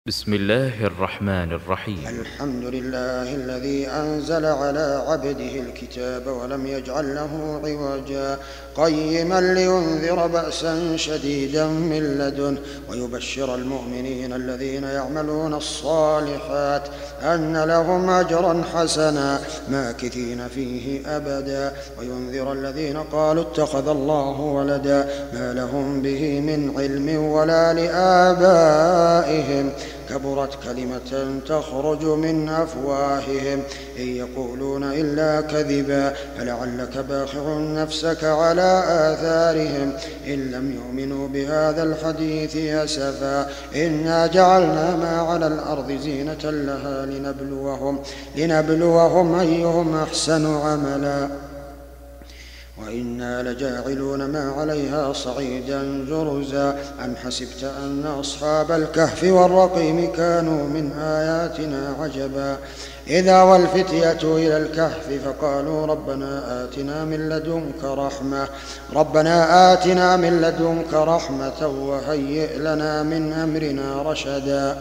بسم الله الرحمن الرحيم. الحمد لله الذي أنزل على عبده الكتاب ولم يجعل له عوجا قيما لينذر بأسا شديدا من لدنه ويبشر المؤمنين الذين يعملون الصالحات أن لهم أجرا حسنا ماكثين فيه أبدا وينذر الذين قالوا اتخذ الله ولدا ما لهم به من علم ولا لآبائهم كبرت كلمة تخرج من أفواههم إن يقولون إلا كذبا فلعلك باخع نفسك على آثارهم إن لم يؤمنوا بهذا الحديث أسفا إنا جعلنا ما على الأرض زينة لها لنبلوهم أيهم أحسن عملا وإنا لجاعلون ما عليها صعيدا جرزا أم حسبت أن أصحاب الكهف والرقيم كانوا من آياتنا عجبا إذا والفتية إلى الكهف فقالوا ربنا آتنا من لدنك رحمة وهيئ لنا من أمرنا رشدا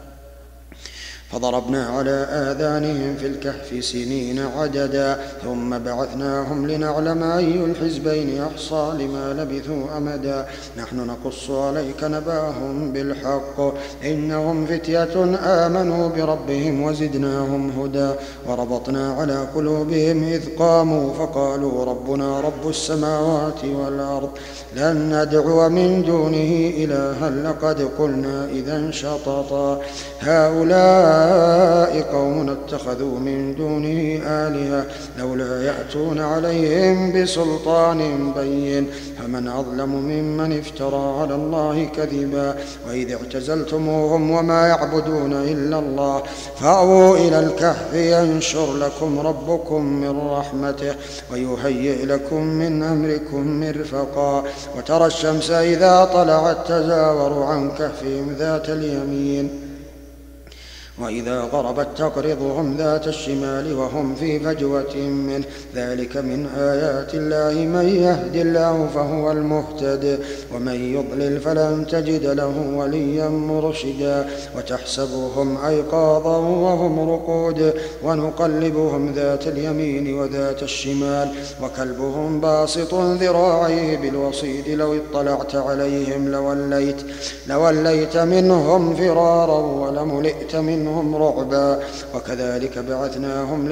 فضربنا على آذانهم في الكهف سنين عددا ثم بعثناهم لنعلم أي الحزبين أحصى لما لبثوا أمدا نحن نقص عليك نباهم بالحق إنهم فتية آمنوا بربهم وزدناهم هدى وربطنا على قلوبهم إذ قاموا فقالوا ربنا رب السماوات والأرض لن ندعو من دونه إلها لقد قلنا إذا شططا هؤلاء قوم اتخذوا من دونه آلهة لولا يأتون عليهم بسلطان بين فمن أظلم ممن افترى على الله كذبا وإذ اعتزلتموهم وما يعبدون إلا الله فأووا إلى الكهف ينشر لكم ربكم من رحمته ويهيئ لكم من أمركم مرفقا وترى الشمس إذا طلعت تزاور عن كهفهم ذات اليمين وإذا غربت تقرضهم ذات الشمال وهم في فجوة منه ذلك من آيات الله من يهد الله فهو المهتد ومن يضلل فلن تجد له وليا مرشدا وتحسبهم أيقاظا وهم رقود ونقلبهم ذات اليمين وذات الشمال وكلبهم باسط ذراعيه بالوصيد لو اطلعت عليهم لوليت منهم فرارا ولملئت منهم رعبا وكذلك بعثناهم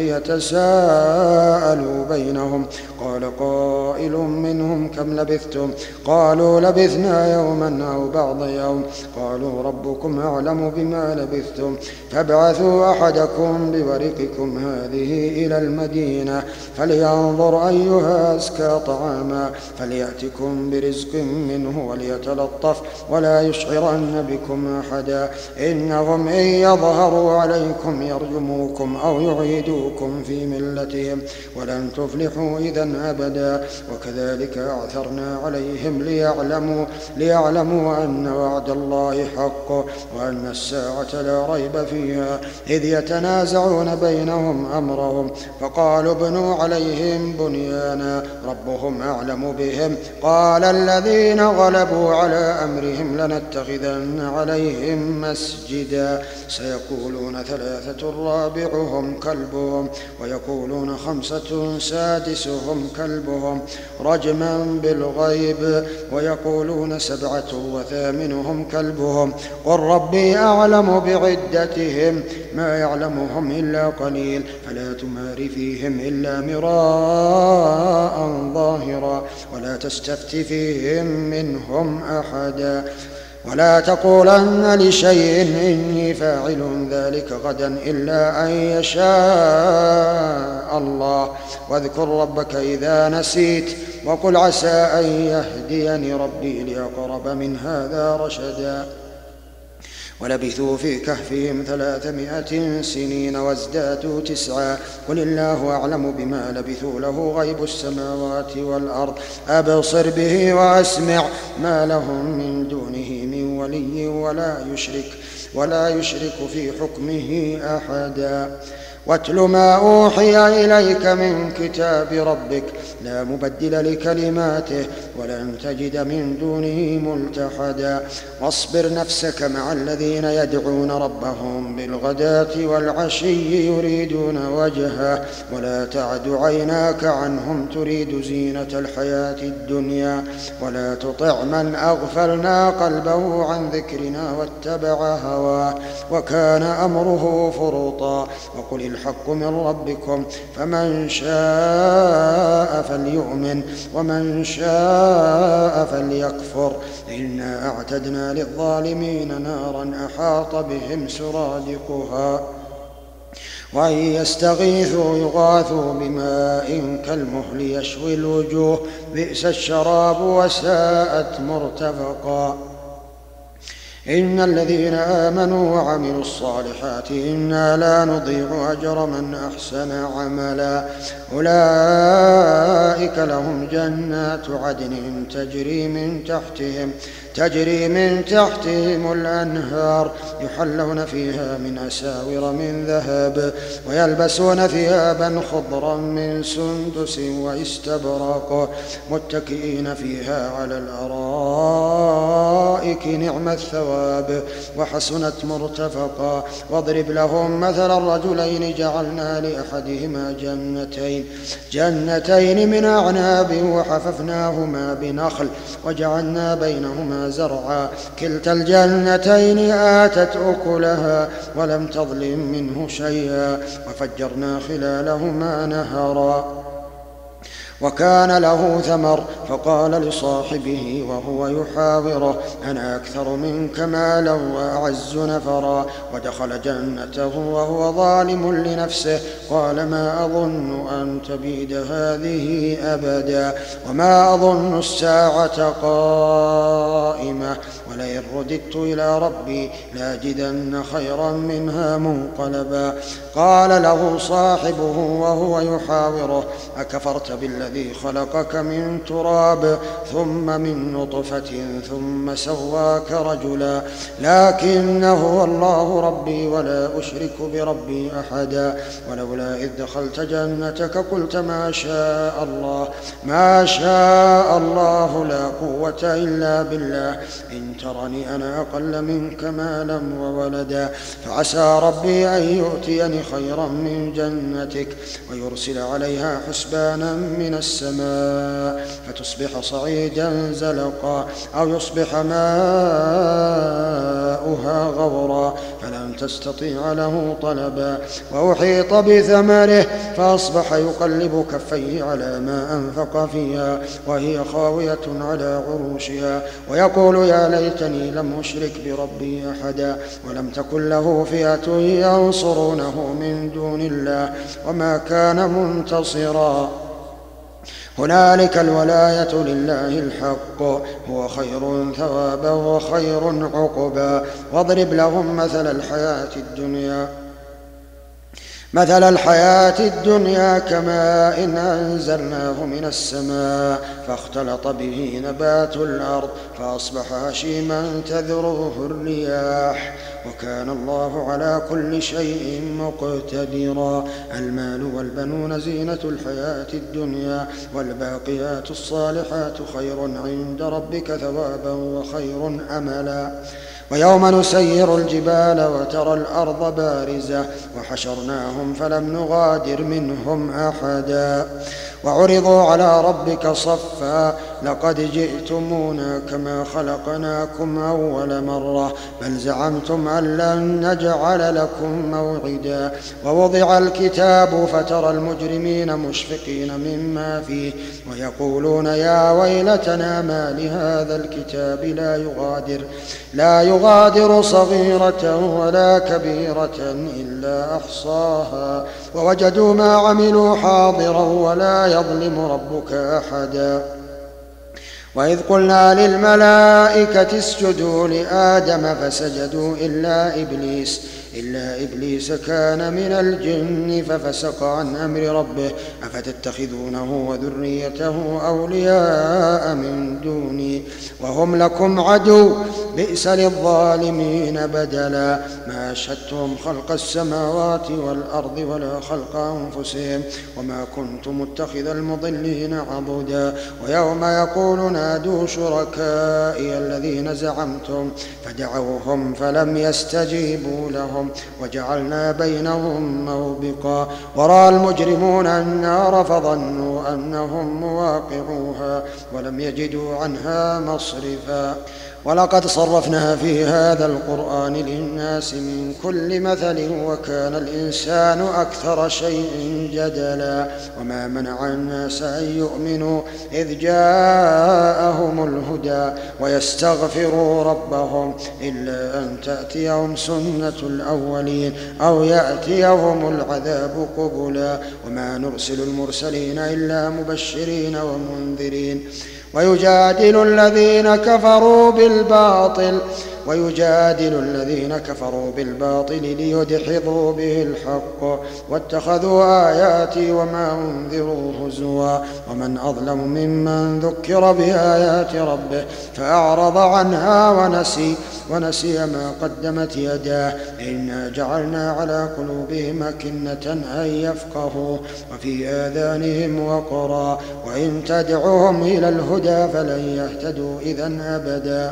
ليتساءلوا بينهم قال قائل منهم كم لبثتم قالوا لبثنا يوما أو بعض يوم قالوا ربكم أعلم بما لبثتم فابعثوا أحدكم بورقكم هذه إلى المدينة فلينظر أيها أزكى طعاما فليأتكم برزق منه وليتلطف ولا يشعرن بكم أحدا إنهم إن يظهروا عليكم يرجموكم أو يعيدوكم في ملتهم ولن تفلحوا إذا أبدا وكذلك أعثرنا عليهم ليعلموا أن وعد الله حق وأن الساعة لا ريب فيها إذ يتنازعون بينهم أمرهم فقالوا ابنوا عليهم بنيانا ربهم أعلم بهم قال الذين غلبوا على أمرهم لنتخذن عليهم مسجدا سيقولون 3 رابعهم كلبهم ويقولون 5 سادسهم كلبهم رجما بالغيب ويقولون 7 وثامنهم كلبهم قل ربي أعلم بعدتهم ما يعلمهم إلا قليل فلا تمار فيهم إلا مراء ظاهرا ولا تستفت فيهم منهم أحدا ولا تقولن لشيء إني فاعل ذلك غدا إلا أن يشاء الله واذكر ربك إذا نسيت وقل عسى أن يهديني ربي لأقرب من هذا رشدا ولبثوا في كهفهم 300 سنين وازدادوا 9 قل الله أعلم بما لبثوا له غيب السماوات والأرض أبصر به وأسمع ما لهم من دونه من ولي ولا يشرك في حكمه أحدا واتل ما أوحي إليك من كتاب ربك لا مبدل لكلماته ولن تجد من دونه ملتحدا واصبر نفسك مع الذين يدعون ربهم بالغداة والعشي يريدون وجهه ولا تعد عيناك عنهم تريد زينة الحياة الدنيا ولا تطع من أغفلنا قلبه عن ذكرنا واتبع هواه وكان أمره فرطا وقل الحق من ربكم فمن شاء فليؤمن ومن شاء فليكفر إنا أعتدنا للظالمين نارا أحاط بهم سرادقها وإن يستغيثوا يغاثوا بماء كالمهل يشوي الوجوه بئس الشراب وساءت مرتفقا إن الذين آمنوا وعملوا الصالحات إنا لا نضيع أجر من أحسن عملا أولئك لهم جنات عدن تجري من تحتهم الأنهار يحلون فيها من أساور من ذهب ويلبسون ثيابا خضرا من سندس واستبرق متكئين فيها على الأرائك نعم الثواب وحسنت مرتفقا واضرب لهم مثل الرجلين جعلنا لأحدهما جنتين من أعناب وحففناهما بنخل وجعلنا بينهما زرعا كلتا الجنتين آتت أكلها ولم تظلم منه شيئا وفجرنا خلالهما نهرا وكان له ثمر فقال لصاحبه وهو يحاوره أنا أكثر منك مالا وأعز نفرا ودخل جنته وهو ظالم لنفسه قال ما أظن أن تبيد هذه أبدا وما أظن الساعة قائمة ولئن رددت إلى ربي لاجدن خيرا منها منقلبا قال له صاحبه وهو يحاوره أكفرت بالذي خلقك من تراب ثم من نطفة ثم سواك رجلا لكن هو الله ربي ولا أشرك بربي أحدا ولولا إذ دخلت جنتك قلت ما شاء الله لا قوة إلا بالله إن ترني أنا أقل منك مالا وولدا فعسى ربي أن يؤتيني خيرا من جنتك ويرسل عليها حسبانا من السماء فتصبح صعيدا زلقا أو يصبح ماؤها غورا فلن تستطيع له طلبا وأحيط بثمره فأصبح يقلب كفيه على ما أنفق فيها وهي خاوية على عروشها ويقول يا ليتني لم أشرك بربي أحدا ولم تكن له فئة ينصرونه من دون الله وما كان منتصرا هنالك الولاية لله الحق هو خير ثوابا وخير عقبا واضرب لهم مثل الحياة الدنيا كماء أنزلناه من السماء فاختلط به نبات الأرض فأصبح هشيما تذروه الرياح وكان الله على كل شيء مقتدرا المال والبنون زينة الحياة الدنيا والباقيات الصالحات خير عند ربك ثوابا وخير أملا ويوم نسير الجبال وترى الأرض بارزة وحشرناهم فلم نغادر منهم أحدا وعرضوا على ربك صفا لقد جئتمونا كما خلقناكم أول مرة بل زعمتم أن لن نجعل لكم موعدا ووضع الكتاب فترى المجرمين مشفقين مما فيه ويقولون يا ويلتنا ما لهذا الكتاب لا يغادر صغيرة ولا كبيرة إلا أحصاها ووجدوا ما عملوا حاضرا ولا يظلم ربك أحدا وإذ قلنا للملائكة اسجدوا لآدم فسجدوا إلا إبليس كان من الجن ففسق عن أمر ربه أفتتخذونه وذريته أولياء من دوني وهم لكم عدو بئس للظالمين بدلا ما أشهدتهم خلق السماوات والأرض ولا خلق أنفسهم وما كنت متخذ المضلين عضدا ويوم يقول نادوا شركائي الذين زعمتم فدعوهم فلم يستجيبوا لهم وجعلنا بينهم موبقا ورأى المجرمون النار فظنوا أنهم مواقعوها ولم يجدوا عنها مصرفا ولقد صرفنا في هذا القرآن للناس من كل مثل وكان الإنسان أكثر شيء جدلا وما منع الناس أن يؤمنوا إذ جاءهم الهدى ويستغفروا ربهم إلا أن تأتيهم سنة الأولين أو يأتيهم العذاب قبلا وما نرسل المرسلين إلا مبشرين ومنذرين ويجادل الذين كفروا بالباطل ليدحضوا به الحق واتخذوا آياتي وما أنذروا هزوا ومن أظلم ممن ذكر بآيات ربه فأعرض عنها ونسي ما قدمت يداه إنا جعلنا على قلوبهم أكنة أن يفقهوا وفي آذانهم وقرا وإن تدعوهم إلى الهدى فلن يهتدوا إذن أبدا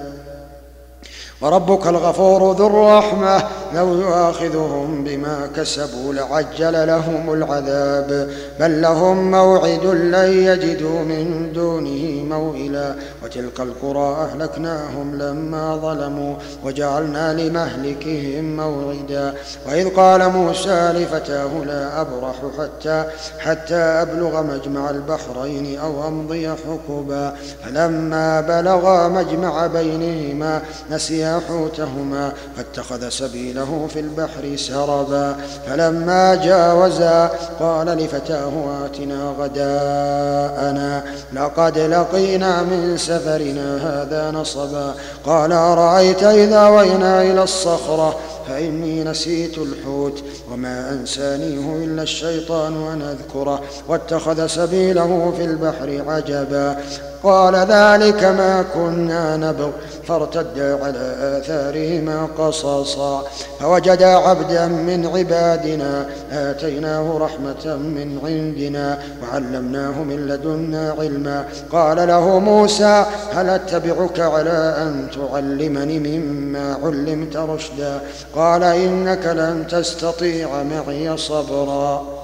وربك الغفور ذو الرحمة لو يؤاخذهم بما كسبوا لعجل لهم العذاب بل لهم موعد لن يجدوا من دونه موئلا وتلك القرى أهلكناهم لما ظلموا وجعلنا لمهلكهم موعدا وإذ قال موسى لفتاه لا أبرح حتى أبلغ مجمع البحرين أو أمضي حقبا فلما بلغا مجمع بينهما نسيا حوتهما فاتخذ سبيله في البحر سربا فلما جاوزا قال لفتاه آتنا غداءنا لقد لقينا من سفرنا هذا نصبا قال أرأيت إذا وينا إلى الصخرة فإني نسيت الحوت وما أنسانيه إلا الشيطان أن أذكره واتخذ سبيله في البحر عجبا قال ذلك ما كنا نبغ فارتدا على آثارهما قصصا فوجدا عبدا من عبادنا آتيناه رحمة من عندنا وعلمناه من لدنا علما قال له موسى هل أتبعك على أن تعلمني مما علمت رشدا قال إنك لن تستطيع معي صبرا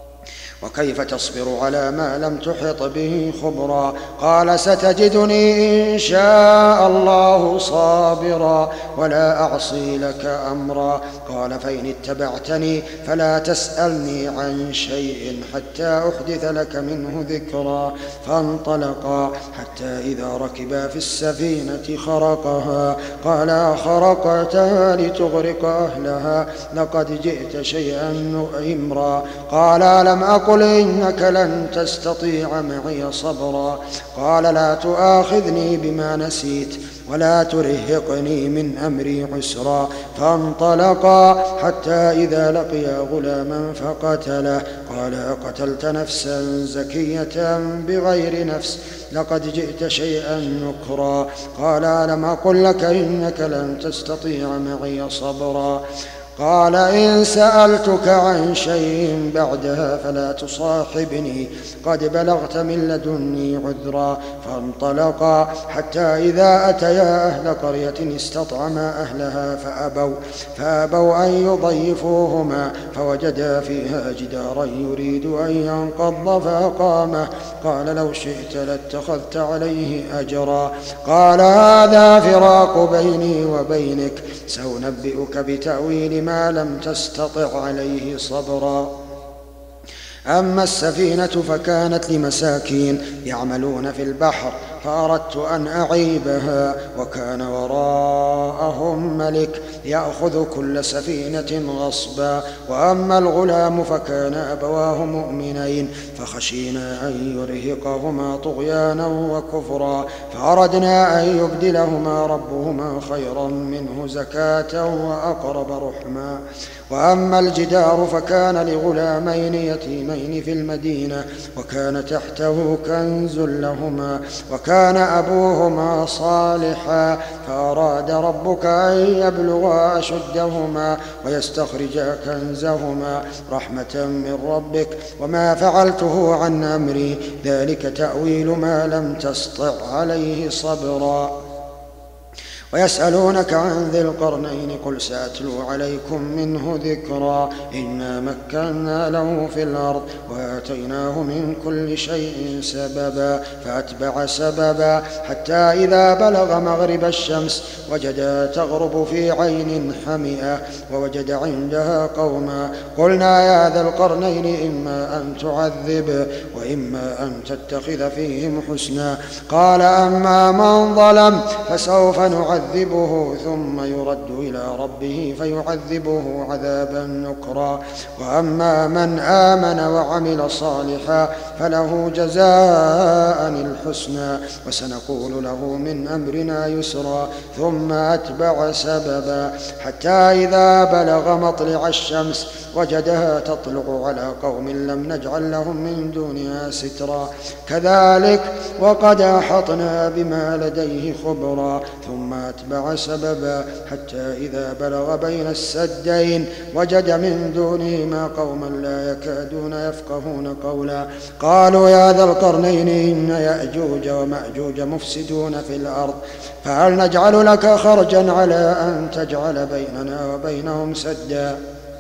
وكيف تصبر على ما لم تحط به خبرا قال ستجدني إن شاء الله صابرا ولا أعصي لك أمرا قال فإن اتبعتني فلا تسألني عن شيء حتى أحدث لك منه ذكرا فانطلقا حتى إذا ركبا في السفينة خرقها قال خرقتها لتغرق أهلها لقد جئت شيئا إمرا قال لم أقل إنك لن تستطيع معي صبرا قال لا تؤاخذني بما نسيت ولا ترهقني من أمري عسرا فانطلقا حتى إذا لقيا غلاما فقتله قال أقتلت نفسا زكية بغير نفس لقد جئت شيئا نكرا قال ألم أقل لك إنك لن تستطيع معي صبرا قال إن سألتك عن شيء بعدها فلا تصاحبني قد بلغت من لدني عذرا فانطلقا حتى إذا أتيا أهل قرية استطعما أهلها فأبوا أن يضيفوهما فوجدا فيها جدارا يريد أن ينقض فأقامه قال لو شئت لاتخذت عليه أجرا قال هذا فراق بيني وبينك سأنبئك بتأويل ما لم تستطع عليه صبرا أما السفينة فكانت لمساكين يعملون في البحر فأردت أن أعيبها وكان وراءهم ملك يأخذ كل سفينة غصبا. وأما الغلام فكان أبواه مؤمنين فخشينا أن يرهقهما طغيانا وكفرا فأردنا أن يبدلهما ربهما خيرا منه زكاة وأقرب رحما. وأما الجدار فكان لغلامين يتيمين في المدينة وكان تحته كنز لهما وكان أبوهما صالحا فأراد ربك أن يبلغا أشدهما ويستخرجا كنزهما رحمة من ربك وما فعلته عن أمري ذلك تأويل ما لم تسطع عليه صبرا. ويسألونك عن ذي القرنين قل سأتلو عليكم منه ذكرا. إنا مكنا له في الأرض وآتيناه من كل شيء سببا فأتبع سببا حتى إذا بلغ مغرب الشمس وجدها تغرب في عين حمئة ووجد عندها قوما قلنا يا ذا القرنين إما أن تعذب وإما أن تتخذ فيهم حسنا قال أما من ظلم فسوف نعذبه ثم يرد إلى ربه فيعذبه عذابا نكرا. وأما من آمن وعمل صالحا فله جزاء الحسنى وسنقول له من أمرنا يسرا. ثم أتبع سببا حتى إذا بلغ مطلع الشمس وجدها تطلع على قوم لم نجعل لهم من دونها سترا كذلك وقد أحطنا بما لديه خبرا. ثم أتبع سببا حتى إذا بلغ بين السدين وجد من دونهما قوما لا يكادون يفقهون قولا قالوا يا ذا القرنين إن يأجوج ومأجوج مفسدون في الأرض فهل نجعل لك خرجا على أن تجعل بيننا وبينهم سدا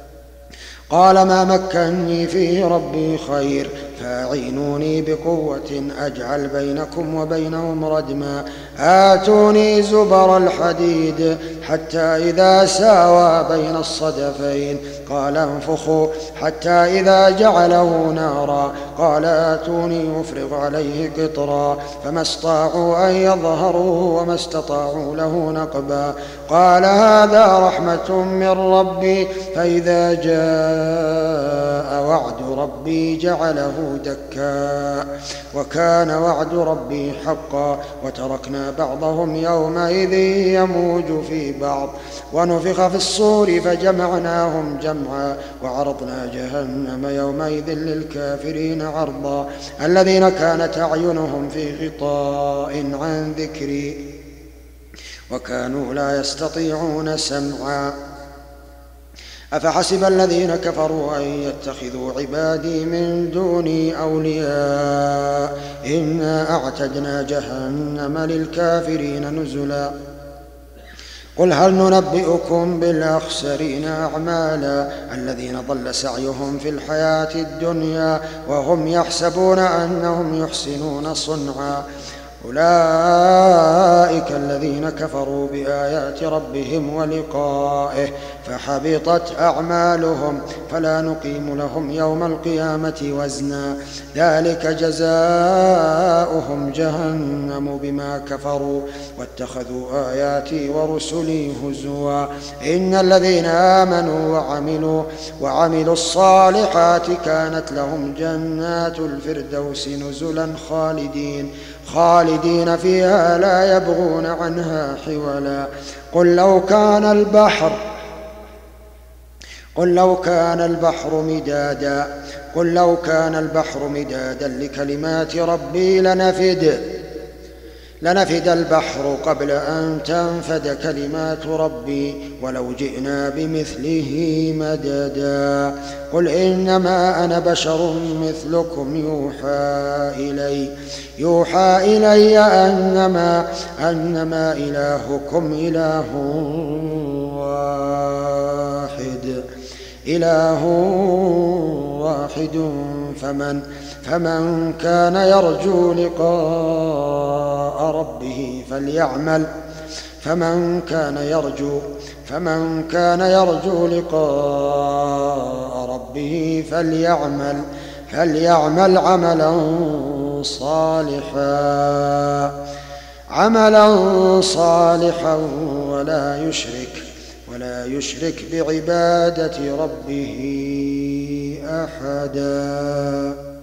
قال ما مكني فيه ربي خير فاعينوني بقوة أجعل بينكم وبينهم ردما آتوني زبر الحديد حتى إذا ساوى بين الصدفين قال انفخوا حتى إذا جعله نارا قال آتوني أفرغ عليه قطرا فما استطاعوا أن يظهروا وما استطاعوا له نقبا قال هذا رحمة من ربي فإذا جاء وعد ربي جعله دكا وكان وعد ربي حقا وتركنا بعضهم يومئذ يموج في بعض ونفخ في الصور فجمعناهم جمعا وعرضنا جهنم يومئذ للكافرين عرضا الذين كانت أعينهم في غطاء عن ذكري وكانوا لا يستطيعون سمعا أفحسب الذين كفروا أن يتخذوا عبادي من دوني أولياء إنا أعتدنا جهنم للكافرين نزلا قل هل ننبئكم بالأخسرين أعمالا الذين ضل سعيهم في الحياة الدنيا وهم يحسبون أنهم يحسنون صنعا أولئك الذين كفروا بآيات ربهم ولقائه فحبطت أعمالهم فلا نقيم لهم يوم القيامة وزنا ذلك جزاؤهم جهنم بما كفروا واتخذوا آياتي ورسلي هزوا إن الذين آمنوا وعملوا الصالحات كانت لهم جنات الفردوس نزلا خالدين فيها لا يبغون عنها حولا قل لو كان البحر مدادا لكلمات ربي لنفد البحر قبل أن تنفد كلمات ربي ولو جئنا بمثله مددا قل إنما أنا بشر مثلكم يوحى إلي أنما إلهكم إله واحد فمن كان يرجو لقاء ربه فليعمل عملا صالحا ولا ولا يشرك بعبادة ربه أحدا.